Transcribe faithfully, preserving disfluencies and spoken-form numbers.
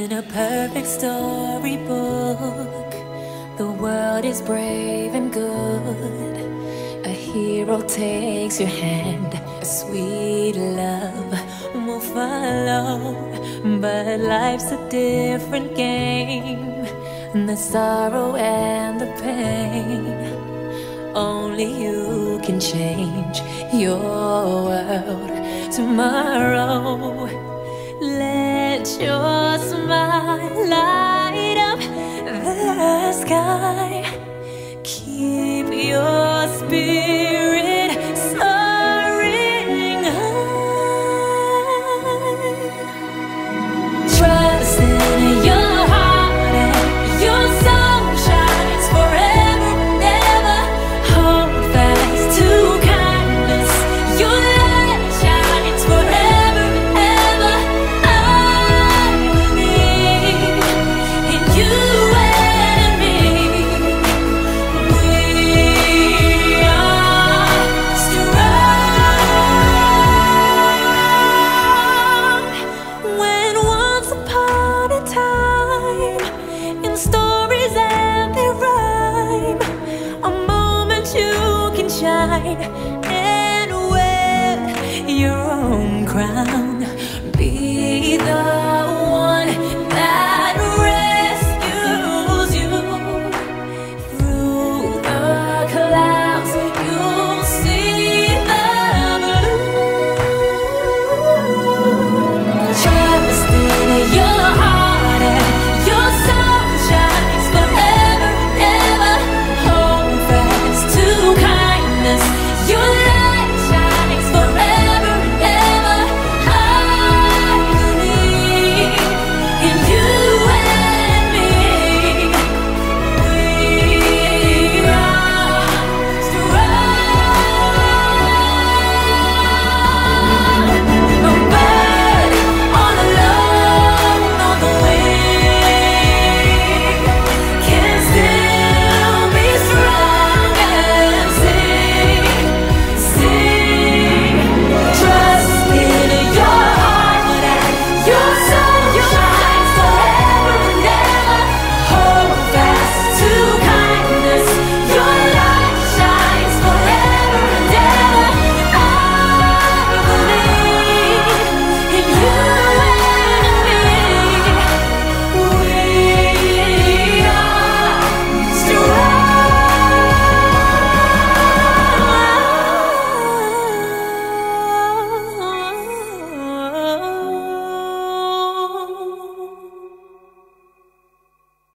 In a perfect storybook, the world is brave and good. A hero takes your hand, a sweet love will follow. But life's a different game, the sorrow and the pain. Only you can change your world tomorrow. Let your smile light up the sky. Keep your spirit soaring high. Trust in your heart and your soul shines forever and ever. Hold fast to kindness, your light shines forever and ever. I believe in you and me. We are strong. When once upon a time, in stories and their rhyme, a moment you can shine and wear your own crown.